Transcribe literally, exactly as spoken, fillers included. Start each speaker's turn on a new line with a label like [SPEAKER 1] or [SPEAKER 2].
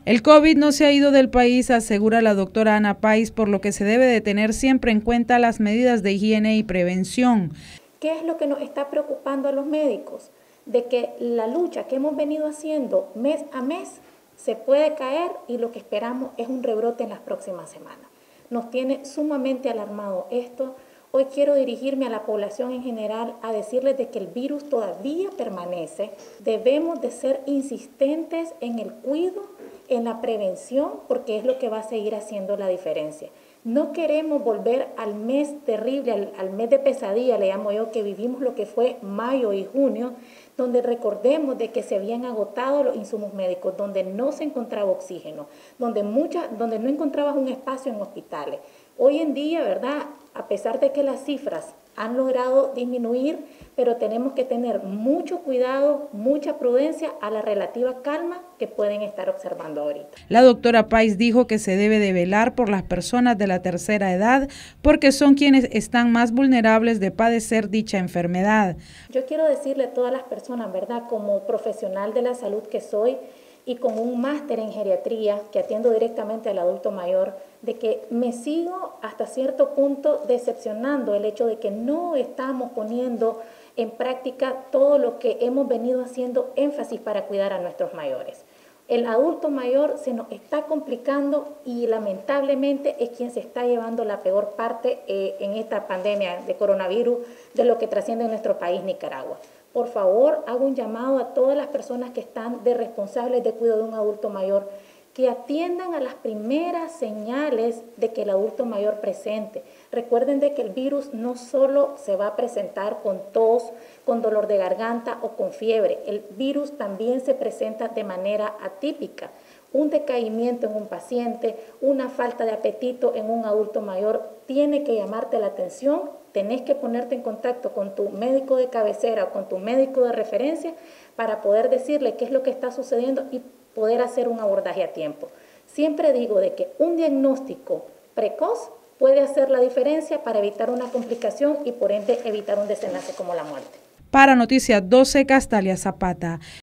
[SPEAKER 1] El COVID no se ha ido del país, asegura la doctora Ana Pais, por lo que se debe de tener siempre en cuenta las medidas de higiene y prevención.
[SPEAKER 2] ¿Qué es lo que nos está preocupando a los médicos? De que la lucha que hemos venido haciendo mes a mes se puede caer y lo que esperamos es un rebrote en las próximas semanas. Nos tiene sumamente alarmado esto. Hoy quiero dirigirme a la población en general a decirles de que el virus todavía permanece. Debemos de ser insistentes en el cuidado, en la prevención, porque es lo que va a seguir haciendo la diferencia. No queremos volver al mes terrible, al, al mes de pesadilla, le llamo yo, que vivimos lo que fue mayo y junio, donde recordemos de que se habían agotado los insumos médicos, donde no se encontraba oxígeno, donde, mucha, donde no encontrabas un espacio en hospitales. Hoy en día, ¿verdad?, a pesar de que las cifras han logrado disminuir, pero tenemos que tener mucho cuidado, mucha prudencia a la relativa calma que pueden estar observando ahorita.
[SPEAKER 1] La doctora Pais dijo que se debe de velar por las personas de la tercera edad porque son quienes están más vulnerables de padecer dicha enfermedad.
[SPEAKER 2] Yo quiero decirle a todas las personas, ¿verdad?, como profesional de la salud que soy, y con un máster en geriatría que atiendo directamente al adulto mayor, de que me sigo hasta cierto punto decepcionando el hecho de que no estamos poniendo en práctica todo lo que hemos venido haciendo énfasis para cuidar a nuestros mayores. El adulto mayor se nos está complicando y lamentablemente es quien se está llevando la peor parte eh, en esta pandemia de coronavirus de lo que trasciende en nuestro país, Nicaragua. Por favor, hago un llamado a todas las personas que están de responsables de cuidado de un adulto mayor que atiendan a las primeras señales de que el adulto mayor presente. Recuerden de que el virus no solo se va a presentar con tos, con dolor de garganta o con fiebre. El virus también se presenta de manera atípica. Un decaimiento en un paciente, una falta de apetito en un adulto mayor tiene que llamarte la atención. Tenés que ponerte en contacto con tu médico de cabecera o con tu médico de referencia para poder decirle qué es lo que está sucediendo y poder hacer un abordaje a tiempo. Siempre digo de que un diagnóstico precoz puede hacer la diferencia para evitar una complicación y por ende evitar un desenlace como la muerte.
[SPEAKER 1] Para Noticias doce, Castalia Zapata.